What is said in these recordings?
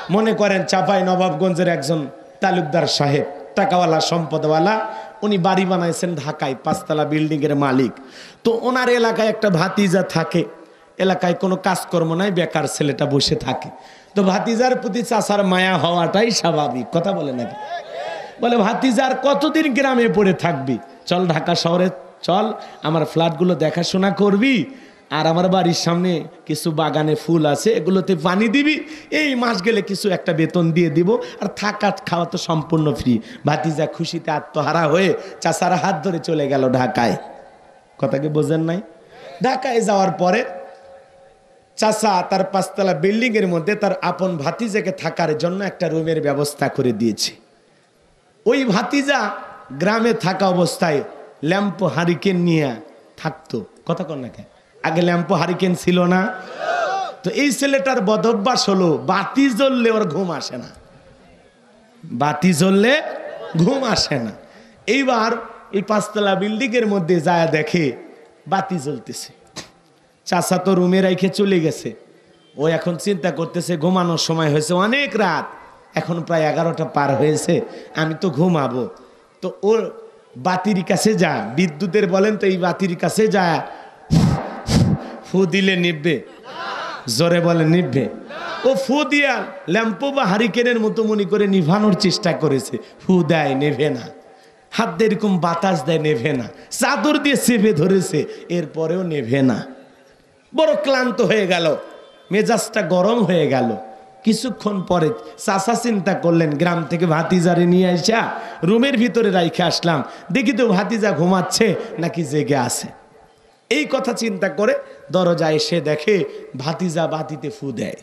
মনে করেন চাপাই নবাবগঞ্জের একজন তালুকদার সাহেব, টাকাওয়ালা সম্পদওয়ালা, উনি বাড়ি বানাইছেন ঢাকায়, 5 তলা বিল্ডিং এর মালিক। তো ওনার এলাকায় একটা ভাতিজা থাকে, এলাকায় কোনো কাজকর্ম নাই, বেকার ছেলেটা বসে থাকে। তো ভাতিজার প্রতি চাচার মায়া হওয়াটাই স্বাভাবিক, কথা বলে নাকি? বলে ভাতিজার কতদিন গ্রামে পড়ে থাকবি, চল ঢাকা শহরে চল, আমার ফ্ল্যাটগুলো দেখাশোনা করবি, আর আমার বাড়ির সামনে কিছু বাগানে ফুল আছে, এগুলোতে পানি দিবি, এই মাস গেলে কিছু একটা বেতন দিয়ে দিব, আর থাকা খাওয়া তো সম্পূর্ণ ফ্রি। ভাতিজা খুশিতে আত্মহারা হয়ে চাচার হাত ধরে চলে গেল ঢাকায়। কথাকে বোঝেন নাই? ঢাকায় যাওয়ার পরে চাচা তার 5 তলা বিল্ডিং এর মধ্যে তার আপন ভাতিজাকে থাকার জন্য একটা রুমের ব্যবস্থা করে দিয়েছে। ওই ভাতিজা গ্রামে থাকা অবস্থায় ল্যাম্প হারিকেন নিয়ে থাকতো। কথা কন না কেন? আগে ল্যাম্প হারিকেন ছিল না। তো এই ছেলেটার বদভ্যাস হলো বাতি জ্বললে ওর ঘুম আসে না, বাতি জ্বললে ঘুম আসে না। এইবার এই 5 তলা বিল্ডিং এর মধ্যে যায় দেখে বাতি জ্বলতেছে। চাচা তো রুমে রাইখে চলে গেছে, ও এখন চিন্তা করতেছে ঘুমানোর সময় হয়েছে, অনেক রাত, এখন প্রায় 11টা পার হয়েছে, আমি তো ঘুমাবো। তো ওর বাতির কাছে যা, বিদ্যুতের বলেন তো, এই বাতির কাছে যা ফু দিলে নিভবে, জোরে বলে নিভবে। ও ফু দিয়া ল্যাম্প বা হারিকেনের মতো মনে করে নিভানোর চেষ্টা করেছে, ফু দেয়, নেভে না। হাত দিয়ে এরকম বাতাস দেয়, নেভে না। চাদর দিয়ে চেপে ধরেছে, এরপরেও নেভে না। বড় ক্লান্ত হয়ে গেল, মেজাজটা গরম হয়ে গেল। কিছুক্ষণ পরে চাচা চিন্তা করলেন গ্রাম থেকে ভাতিজারে নিয়ে আসা রুমের ভিতরে রাইখে আসলাম, দেখি তো ভাতিজা ঘুমাচ্ছে নাকি জেগে আছে। এই কথা চিন্তা করে দরজায় এসে দেখে ভাতিজা বাতিতে ফু দেয়।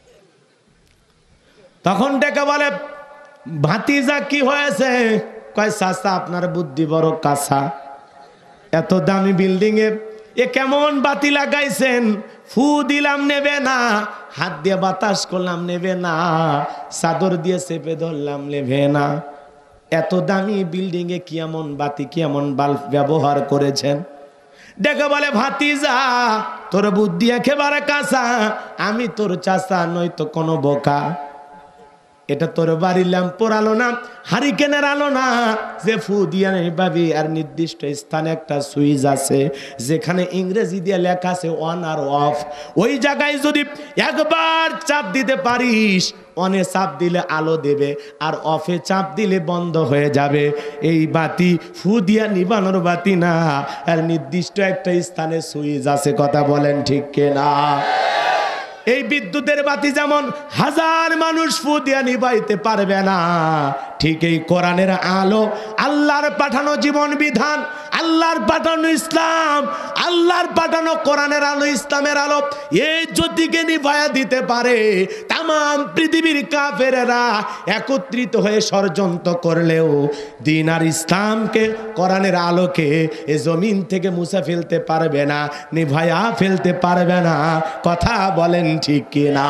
তখন ডেকে বলে, ভাতিজা কি হয়েছে? কয় চাচা আপনার বুদ্ধি বড় কাঁচা, এত দামি বিল্ডিং এ এ কেমন বাতি লাগাইছেন, ফু দিলাম নেবে না, হাত দিয়ে বাতাস করলাম নেবে না, চাদর দিয়ে চেপে ধরলাম নেবে না। এত দামি বিল্ডিং এ কি এমন বাতি, কি এমন বাল্ব ব্যবহার করেছেন? ডেকে বলে, ভাতিজা তোর বুদ্ধি একেবারে কাঁচা, আমি তোর চাচা নই তো কোনো বোকা। এটা তোর বাড়ির ল্যাম্পোর আলো না, হারিকেনের আলো না, যে ফু দিয়া নেই পাবি। আর নির্দিষ্ট স্থানে একটা সুইচ আছে, যেখানে ইংরেজি দিয়ে লেখা আছে অন আর অফ। ওই জায়গায় যদি একবার চাপ দিতে পারিস, অনে চাপ দিলে আলো দেবে, আর অফে চাপ দিলে বন্ধ হয়ে যাবে। এই বাতি ফু দিয়া নিবানোর বাতি না, আর নির্দিষ্ট একটা স্থানে সুইচ আছে। কথা বলেন ঠিক কিনা? এই বিদ্যুতের বাতি যেমন হাজার মানুষ ফু দিয়া নিভাইতে পারবে না, ঠিক এই কোরআনের আলো, আল্লাহর পাঠানো জীবন বিধান, আল্লাহর পাঠানো ইসলাম, আল্লাহর পাঠানো কোরআনের আলো, ইসলামের আলো, এই জ্যোতিকে নিভায়া দিতে পারে। তামাম পৃথিবীর কাফেরেরা একত্রিত হয়ে ষড়যন্ত্র করলেও দিন আর ইসলামকে, কোরআনের আলোকে এ জমিন থেকে মুছে ফেলতে পারবে না, নিভায়া ফেলতে পারবে না। কথা বলেন ঠিক কিনা?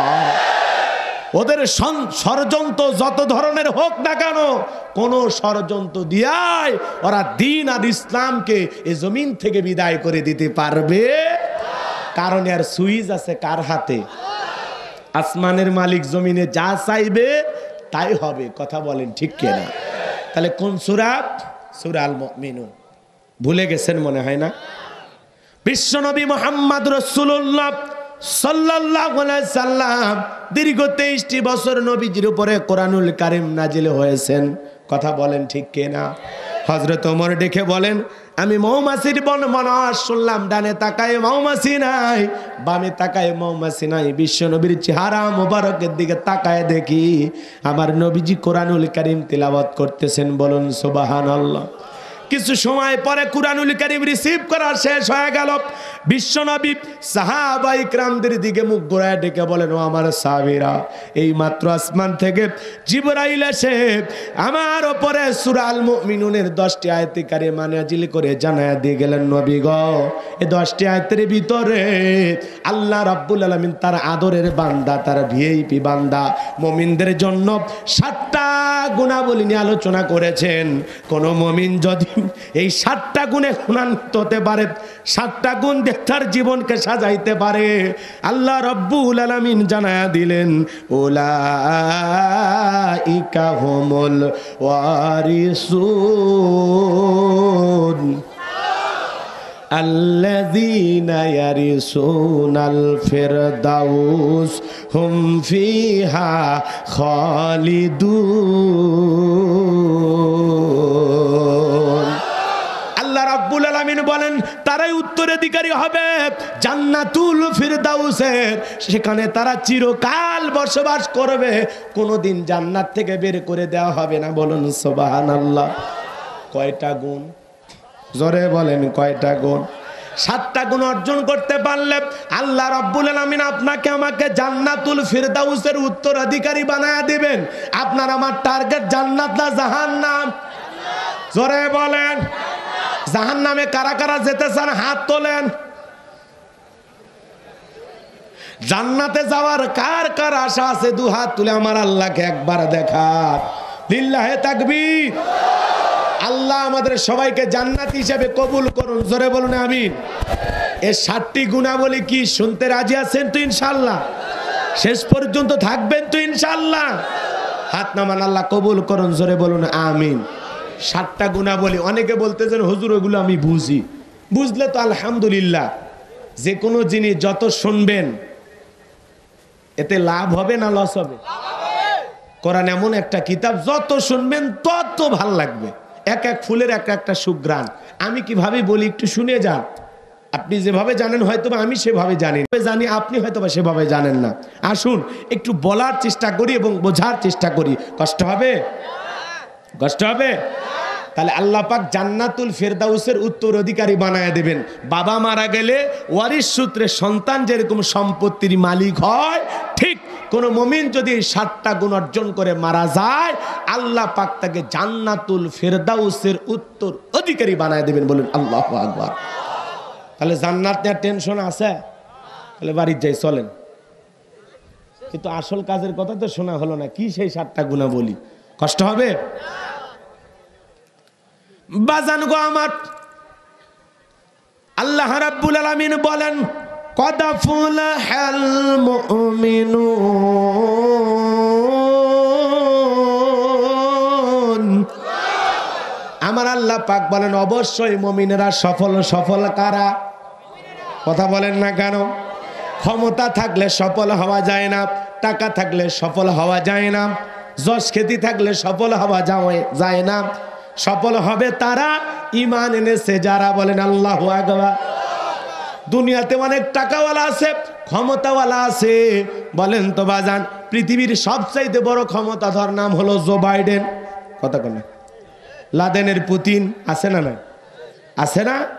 ওদের ষড়যন্ত্র যত ধরনের হোক না কেন, কোন ষড়যন্ত্র দিয়াই ওরা দিন আর ইসলামকে এই জমিন থেকে বিদায় করে দিতে পারবে। কারণ এর সুইচ আছে কার হাতে? আসমানের মালিক জমিনে যা চাইবে তাই হবে। কথা বলেন ঠিক কিনা? তাহলে কোন সূরা? সূরা আল মুমিনুন। ভুলে গেছেন মনে হয় না? বিশ্বনবী মুহাম্মদ রাসূলুল্লাহ সাল্লাল্লাহু আলাইহি সাল্লাম দীর্ঘ 23টি বছর নবীজির উপরে কোরআনুল কারীম নাজিল হয়েছেন। কথা বলেন ঠিক কিনা? হযরত ওমর ডেকে বলেন, আমি মৌমাছির বর্ণনা শুনলাম, ডানে তাকায় মৌমাছি নাই, বামে তাকায় মৌমাছি নাই, বিশ্বনবীর চেহারা মোবারকের দিকে তাকায় দেখি আমার নবীজি কোরআনুল কারীম তিলাওয়াত করতেছেন। বলুন সুবহানাল্লাহ। কিছু সময় পরে কুরআনুল কারীম রিসিভ করা শেষ হয়ে গেল। বিশ্বনবী সাহাবায়ে কিরামদের দিকে মুখ ঘুরায় ডেকে বলেন, ও আমার সাহাবীরা, এই মাত্র আসমান থেকে জিবরাইল এসে আমার উপরে সূরা আল মুমিনুনের 10টি আয়াত কারিমা নাজিল করে জানায়া দিয়ে গেলেন, নবী গো, এই 10টি আয়াতের ভিতরে আল্লাহ রাব্বুল আলামিন তার আদরের বান্দা, তার ভিআইপি বান্দা মুমিনদের জন্য 7টা গুণাবলী নিয়ে আলোচনা করেছেন। কোন মুমিন যদি এই 7টা গুণে গুণান্বিত হতে পারে, 7টা গুণ দিয়ে মিথ্যার জীবনকে সাজাইতে পারে। আল্লাহ রব্বুল আলামিন জানায়া দিলেন উলাইকা হুমুল ওয়ারিসুন আল্লাযীনা ইয়ারিসুনাল ফিরদাউস হুম ফিহা খালিদুন। আল্লাহ রাব্বুল আলামিন বলেন তারাই উত্তরাধিকারী হবে জান্নাতুল ফিরদাউসের, সেখানে তারা চিরকাল বসবাস করবে, কোনোদিন জান্নাত থেকে বের করে দেওয়া হবে না। বলুন সুবহানাল্লাহ। কয়টা গুণ? জোরে বলেন কয়টা গুণ? 7টা গুণ অর্জন করতে পারলে আল্লাহ রাব্বুল আলামিন আপনাকে আমাকে জান্নাতুল ফিরদাউসের উত্তরাধিকারী বানায়া দিবেন। আপনার আমার টার্গেট জান্নাত না জাহান্নাম? জোরে বলেন। জাহান্নামে কারা কারা যেতে চান হাত তোলেন। জান্নাতে যাওয়ার কার কার আশা আছে দু হাত তুলে আমার আল্লাহকে একবার দেখার। লিল্লাহে তাকবীর। আল্লাহ আমাদের সবাইকে জান্নাতি হিসেবে কবুল করুন। জোরে বলুন আমিন। এই 7টি গুণাবলী কি শুনতে রাজি আছেন তো ইনশাআল্লাহ? শেষ পর্যন্ত থাকবেন তো ইনশাআল্লাহ? হাত নামান, আল্লাহ কবুল করুন। জোরে বলুন আমিন। 7টা গুণাবলী। অনেকে বলতেছেন হুজুর ওগুলো আমি বুঝি। বুঝলে তো আলহামদুলিল্লাহ। যে কোনো জিনিস যত শুনবেন এতে লাভ হবে না লস হবে? কোরআন এমন একটা কিতাব, যত শুনবেন তত ভাল লাগবে। এক এক ফুলের এক একটা সুঘ্রাণ। আমি কিভাবে বলি একটু শুনে যান। আপনি যেভাবে জানেন হয়তো বা আমি সেভাবে জানি, আপনি হয়তো বা সেভাবে জানেন না। আসুন একটু বলার চেষ্টা করি এবং বোঝার চেষ্টা করি। কষ্ট হবে? কষ্ট হবে? তাহলে আল্লাহ পাক জান্নাতুল ফেরদাউসের উত্তরাধিকারী বানায় দেবেন। বাবা মারা গেলে ওয়ারিশ সূত্রে সন্তান যেরকম সম্পত্তির মালিক হয়, ঠিক কোন মুমিন যদি 7টা গুণ অর্জন করে মারা যায়, আল্লাহ পাক তাকে জান্নাতুল ফেরদাউসের উত্তর অধিকারী বানায় দেবেন। বলুন আল্লাহু আকবার। তাহলে জান্নাত নিয়ে টেনশন আছে? তাহলে বাড়ির যাই চলেন। কিন্তু আসল কাজের কথা তো শোনা হলো না। কি সেই 7টা গুণা বলি? কষ্ট হবে? বাজান গো আমার, আল্লাহ রাব্বুল আলামিন বলেন কদ আফলাহাল মুমিনুন। আমার আল্লাহ পাক বলেন অবশ্যই মুমিনেরা সফল। সফল কারা? কথা বলেন না কেন? ক্ষমতা থাকলে সফল হওয়া যায় না, টাকা থাকলে সফল হওয়া যায় না, যশ খ্যাতি থাকলে সফল হওয়া যায় না। সফল হবে তারা ঈমান এনেছে যারা। বলেন আল্লাহু আকবার। দুনিয়াতে অনেক টাকাওয়ালা আছে, ক্ষমতাওয়ালা আছে। বলেন তো বাজান, পৃথিবীর সবচাইতে বড় ক্ষমতাধর নাম হলো জো বাইডেন। কথা কেন? লাদেনের পুতিন আছে না? না আছে না?